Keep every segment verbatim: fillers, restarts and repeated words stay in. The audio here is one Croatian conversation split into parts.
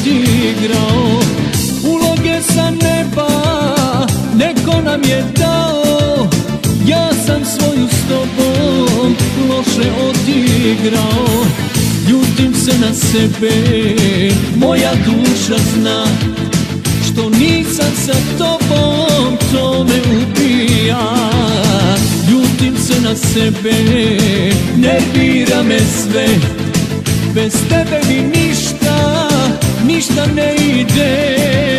odigrao. Uloge sa neba neko nam je dao, ja sam svoju s tobom loše odigrao. Ljutim se na sebe, moja duša zna, što nisam sa tobom, to me ubija. Ljutim se na sebe, nervira me sve, bez tebe mi ništa, ništa ne ide.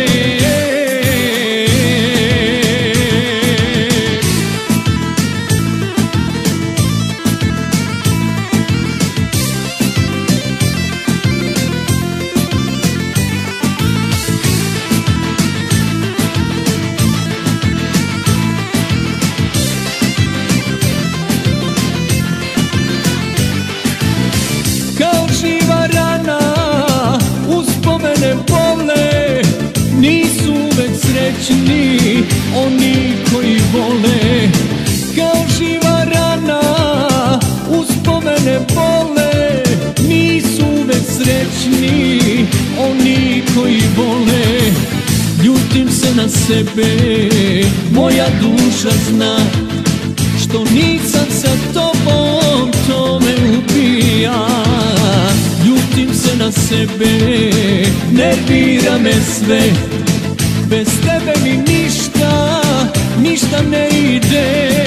Kao živa rana, uspomene bole, nisu uvek srećni oni koji vole. Kao živa rana, uspomene bole, nisu uvek srećni oni koji vole. Ljutim se na sebe, moja duša zna, što nisam sa tobom, to me ubija. Ljutim se na sebe, nervira me sve, bez tebe mi ništa, ništa ne ide.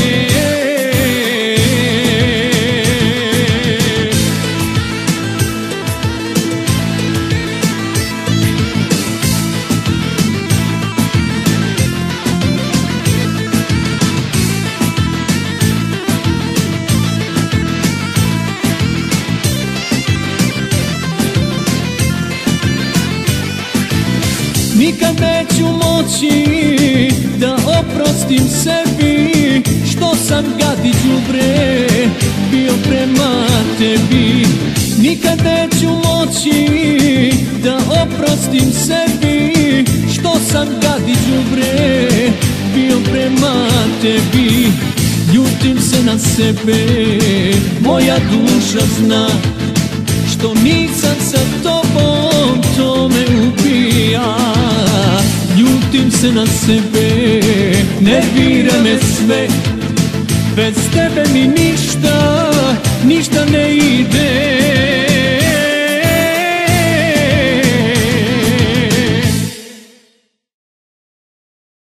Nikad neću moći da oprostim sebi, što sam gadi đubre bio prema tebi. Nikad neću moći da oprostim sebi, što sam gadi đubre bio prema tebi. Ljutim se na sebe, moja duša zna, što nisam sa tobom, to me ubija. Ljutim se na sebe, nervira me sve, bez tebe mi ništa,